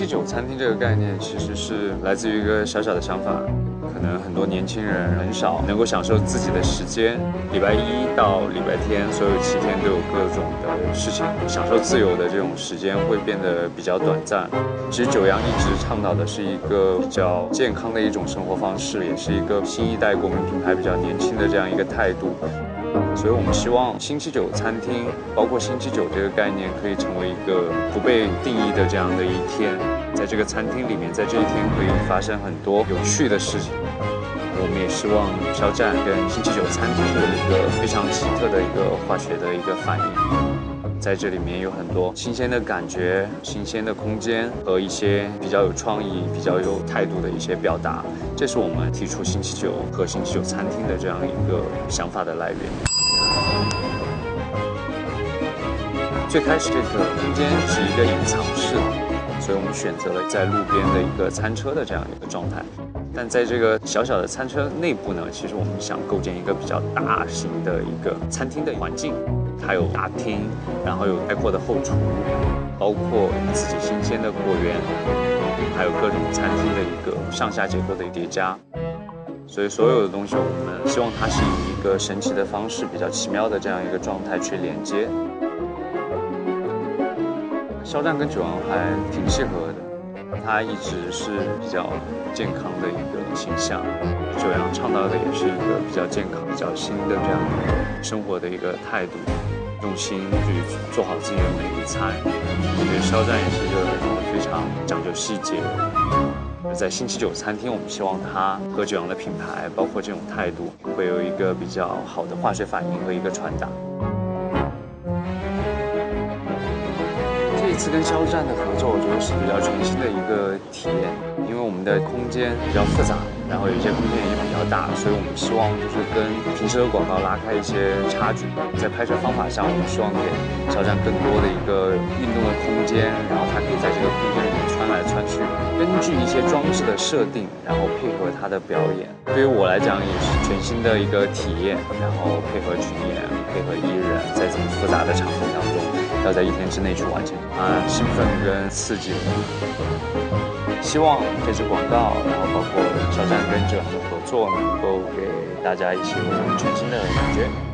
酒餐厅这个概念其实是来自于一个小小的想法，可能很多年轻人很少能够享受自己的时间，礼拜一到礼拜天，所有7天都有各种的事情，享受自由的这种时间会变得比较短暂。其实九阳一直倡导的是一个比较健康的一种生活方式，也是一个新一代国民品牌比较年轻的这样一个态度。所以我们希望星期九餐厅，包括星期九这个概念，可以成为一个不被定义的这样的一天。在这个餐厅里面，在这一天可以发生很多有趣的事情。我们也希望肖战跟星期九餐厅有一个非常奇特的一个化学的一个反应。在这里面有很多新鲜的感觉、新鲜的空间和一些比较有创意、比较有态度的一些表达，这是我们提出星期九和星期九餐厅的这样一个想法的来源。最开始这个空间是一个隐藏式的，所以我们选择了在路边的一个餐车的这样一个状态。但在这个小小的餐车内部呢，其实我们想构建一个比较大型的一个餐厅的环境。它有大厅，然后有开阔的后厨，包括自己新鲜的果园，还有各种餐厅的一个上下结构的叠加。所以所有的东西，我们希望它是以一个神奇的方式，比较奇妙的这样一个状态去连接。肖战跟九阳还挺契合的，他一直是比较健康的一个形象，九阳倡导的也是一个比较健康、比较新的这样一个生活的一个态度，用心去做好自己的每一餐。我觉得肖战也是一个非常讲究细节。在星期九餐厅，我们希望他和九阳的品牌，包括这种态度，会有一个比较好的化学反应和一个传达。这一次跟肖战的合作，我觉得是比较全新的一个体验，因为我们的空间比较复杂，然后有一些空间也比较大，所以我们希望就是跟平时的广告拉开一些差距。在拍摄方法上，我们希望给肖战更多的一个运动的空间，然后他可以在这个空间里面穿来穿去，根据一些装置的设定，然后配合他的表演。对于我来讲也是全新的一个体验，然后配合群演，配合艺人，在这么复杂的场景当中，要在1天之内去完成，兴奋跟刺激我。希望这支广告，然后包括肖战跟九阳的合作，能够给大家一些全新的感觉。